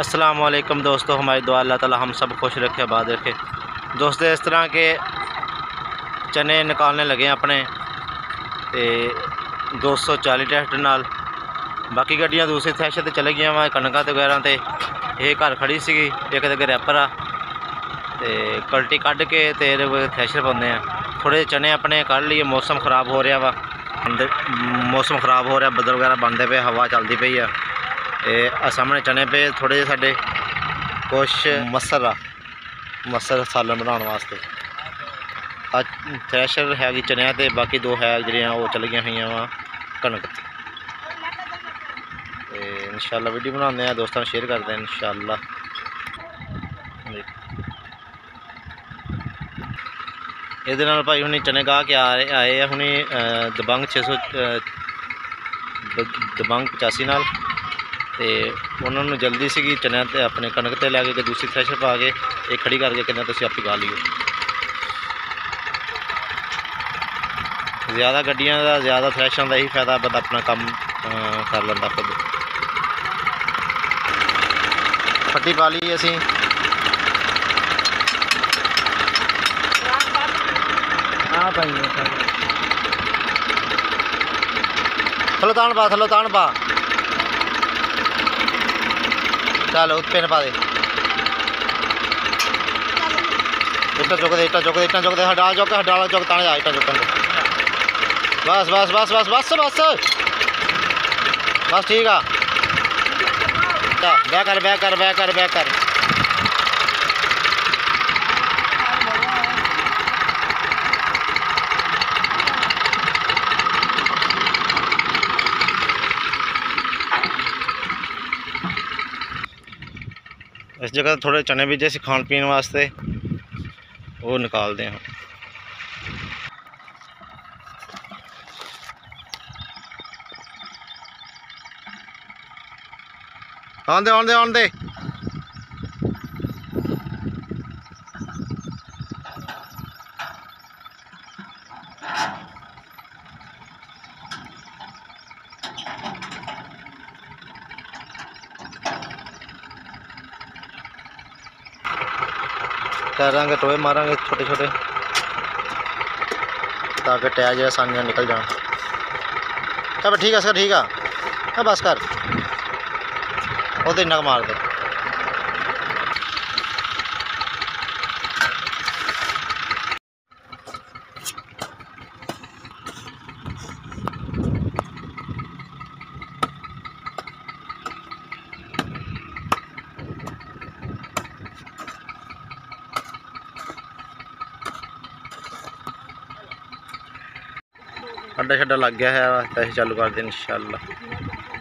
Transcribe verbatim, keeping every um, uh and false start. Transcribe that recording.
अस्सलाम वालेकुम दोस्तों, हमारी दुआ अल्लाह ताला हम सब खुश रखे, आबाद रखे। दोस्तों इस तरह के चने निकालने लगे अपने ते दो सौ चाली ट्रैक्टर नाल। बाकी गड्डियां दूसरी थ्रैशर ते चले गई वा कणका ते वगैरह ते ये घर खड़ी सी एक ते रैपर आ ते कल्टी कढ़ के ते थ्रैशर पाते हैं। थोड़े चने अपने कढ़ लिए, मौसम ख़राब हो रहा वा, मौसम ख़राब हो रहा, बदल वगैरह बनते पे, हवा चलती पई है। ये सामने चने पे थोड़े जे साडे कुछ मसर आ मसर सालन बनाने वास्ते। अज थ्रैशर है चनिया ते बाकी दो है जड़ियाँ वो चल गई हुई वा कणक। इंशाल्लाह वीडियो बनाते हैं, दोस्तों शेयर करते हैं इंशाल्लाह। ये भाई हुनी चने गा के आए आए हैं हुनी दबंग छे सौ दबंग पचासी नाल ते उन्होंने जल्दी सी चने ते अपने कणक ते लैके दूसरी थ्रैशर पा के एक खड़ी करके कहना तुम आप गा लियो। ज़्यादा गड्डियां का ज़्यादा थ्रैशर का यही फायदा, बंदा अपना काम कर लेंदा खुद। फट्टी पा ली असी थलो तान पा थलो तान पा चल पिन पा दे, इट्टा चुक दे, इट्टा चुक दे, इट्टा चुक दे, हडाल चुक हडाल चुक ताने जा, इट्टा चुकन दे। बस बस बस बस बस बस बस ठीक आ। बैक कर बैक कर बैक कर बैक कर। इस जगह थोड़े चने बीजे से खान पीने वास्ते वो निकालते हैं। आन दे आन दे आन दे करांगे टोए मारांगे छोटे छोटे ताकि टायर जो आसानी निकल जाए। चल ठीक है सर, ठीक है बस कर वो तो इन्ना मार दे। अड्डा शड्डा लग गया है, पैसे चालू कर दें इंशाल्लाह।